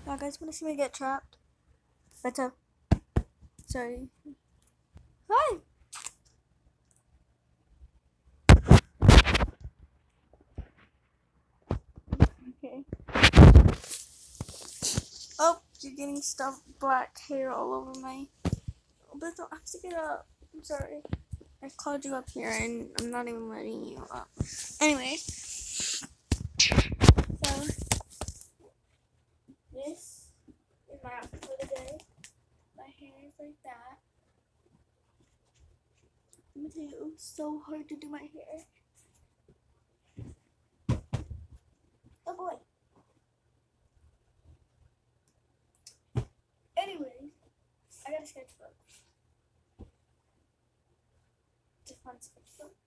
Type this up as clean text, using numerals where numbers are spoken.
Y'all guys want to see me get trapped? Beto. Sorry. Hi. Okay. Oh, you're getting stuff black hair all over my. Beto, I have to get up. I'm sorry. I called you up here and I'm not even letting you up. Anyway. So, this is my outfit for the day. My hair is like that. Let me tell you, it was so hard to do my hair. Oh boy. Anyways, I got a sketchbook. It's a fun sketchbook.